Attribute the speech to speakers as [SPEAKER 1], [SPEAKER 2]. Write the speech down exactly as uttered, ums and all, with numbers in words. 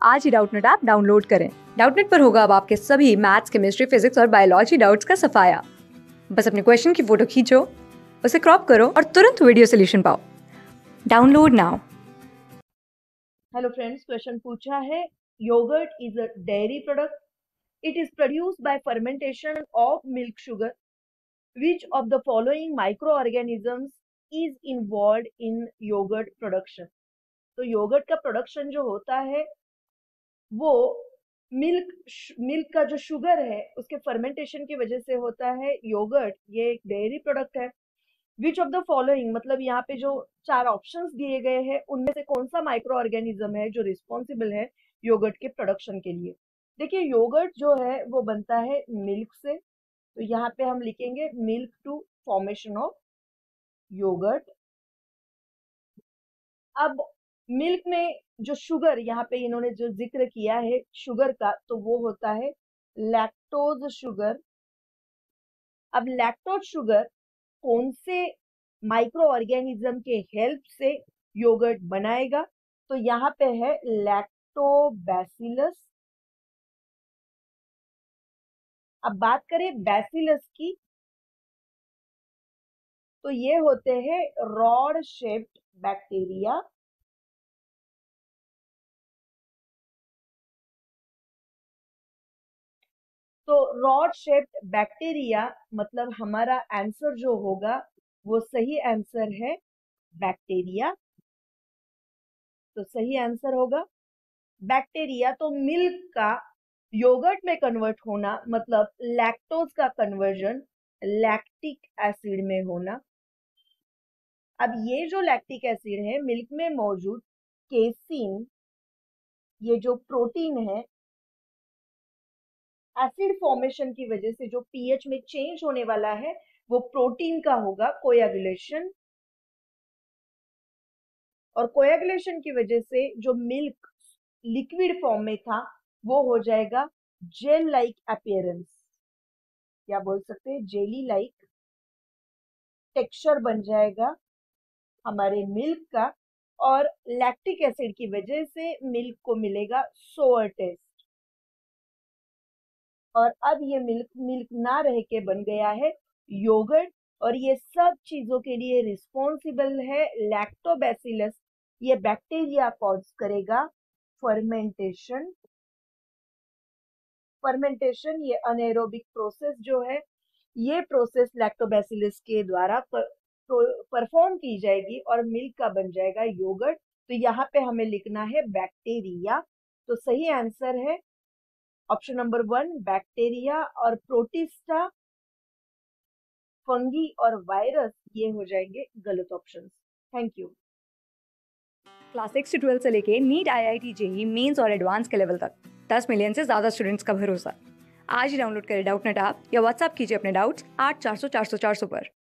[SPEAKER 1] आज ही Doubtnut app download करें। डाउटनेट पर होगा अब आपके सभी मैथ्स, केमिस्ट्री, फिजिक्स और बायोलॉजी डाउट्स का सफाया। बस अपने क्वेश्चन की फोटो खींचो, उसे क्रॉप करो और तुरंत वीडियो सोल्यूशन पाओ। Download now.
[SPEAKER 2] Hello friends, question पूछा है yogurt is a dairy product. It is produced by fermentation of milk sugar. Which of the following micro organisms is involved in yogurt production. तो yogurt का production जो होता है वो milk milk का जो शुगर है उसके फर्मेंटेशन की वजह से होता है. योगर्ट ये एक डेयरी प्रोडक्ट है. विच ऑफ द फॉलोइंग मतलब यहाँ पे जो चार ऑप्शंस दिए गए हैं उनमें से कौन सा माइक्रो ऑर्गेनिज्म है जो रिस्पॉन्सिबल है योगर्ट के प्रोडक्शन के लिए. देखिए, योगर्ट जो है वो बनता है मिल्क से, तो यहाँ पे हम लिखेंगे milk to formation of yogurt. अब मिल्क में जो शुगर यहाँ पे इन्होंने जो जिक्र किया है शुगर का, तो वो होता है लैक्टोज शुगर. अब लैक्टोज शुगर कौन से माइक्रो ऑर्गेनिज्म के हेल्प से योगर्ट बनाएगा, तो यहाँ पे है लैक्टोबैसिलस. अब बात करें बैसिलस की, तो ये होते हैं रॉड शेप्ड बैक्टीरिया. तो रॉड शेप्ड बैक्टीरिया मतलब हमारा आंसर जो होगा वो सही आंसर है बैक्टीरिया. तो सही आंसर होगा बैक्टीरिया. तो मिल्क का योगर्ट में कन्वर्ट होना मतलब लैक्टोज का कन्वर्जन लैक्टिक एसिड में होना. अब ये जो लैक्टिक एसिड है मिल्क में मौजूद केसीन, ये जो प्रोटीन है, एसिड फॉर्मेशन की वजह से जो पीएच में चेंज होने वाला है वो प्रोटीन का होगा कोएगुलेशन. और कोएगुलेशन की वजह से जो मिल्क लिक्विड फॉर्म में था वो हो जाएगा जेल लाइक अपीयरेंस, या बोल सकते हैं जेली लाइक टेक्सचर बन जाएगा हमारे मिल्क का. और लैक्टिक एसिड की वजह से मिल्क को मिलेगा सोअर टेस्ट. और अब ये मिल्क मिल्क ना रह के बन गया है योगर्ट. और ये सब चीजों के लिए रिस्पॉन्सिबल है लैक्टोबैसिलस. ये बैक्टीरिया कॉज करेगा फर्मेंटेशन. फर्मेंटेशन ये अनएरोबिक प्रोसेस जो है, ये प्रोसेस लैक्टोबैसिलस के द्वारा परफॉर्म की जाएगी और मिल्क का बन जाएगा योगर्ट. तो यहाँ पे हमें लिखना है बैक्टीरिया. तो सही आंसर है ऑप्शन नंबर वन बैक्टीरिया. और प्रोटिस्टा, फंगी और वायरस ये हो जाएंगे गलत options. Thank you.
[SPEAKER 1] Class six से ट्वेल्थ से लेके NEET, I I T, JEE mains और एडवांस के लेवल तक दस मिलियन से ज्यादा स्टूडेंट्स का भरोसा. आज ही डाउनलोड करें डाउटनेट ऐप या व्हाट्सएप कीजिए अपने डाउट्स आठ चार सौ चार सौ चार सौ पर.